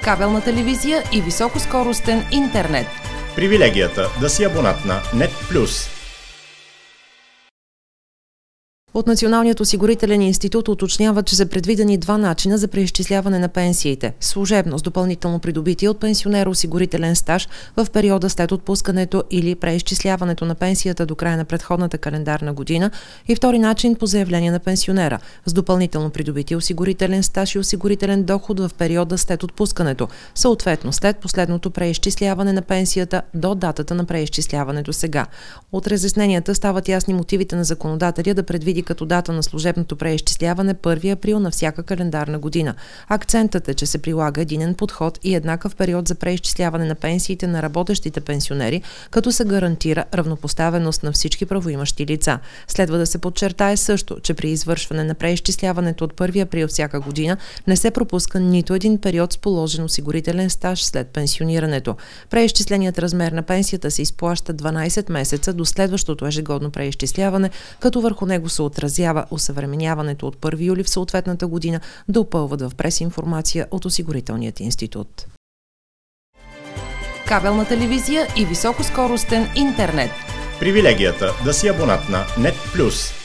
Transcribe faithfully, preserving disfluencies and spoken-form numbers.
кабелна телевизия и високоскоростен интернет. Привилегията да си абонат на Нет Плюс. От Националният осигурителен институт уточняват, че са предвидени два начина за преизчисляване на пенсиите. Служебно с допълнително придобитие от пенсионера осигурителен стаж в периода след отпускането или преизчисляването на пенсията до края на предходната календарна година, и втори начин по заявление на пенсионера с допълнително придобитие осигурителен стаж и осигурителен доход в периода след отпускането, съответно след последното преизчисляване на пенсията до датата на преизчисляването сега. От разясненията стават ясни мотивите на законодателя да предвиди като дата на служебното преизчисляване първи април на всяка календарна година. Акцентът е, че се прилага единен подход и еднакъв период за преизчисляване на пенсиите на работещите пенсионери, като се гарантира равнопоставеност на всички правоимащи лица. Следва да се подчертае също, че при извършване на преизчисляването от първи април всяка година не се пропуска нито един период с положен осигурителен стаж след пенсионирането. Преизчисленият размер на пенсията се изплаща дванадесет месеца до следващото ежегодно преизчисляване, като върху него се отразява осъвременяването от първи юли в съответната година, допълват в прес-информация от Осигурителният институт. Кабелна телевизия и високоскоростен интернет. Привилегията да си абонат на Нет Плюс.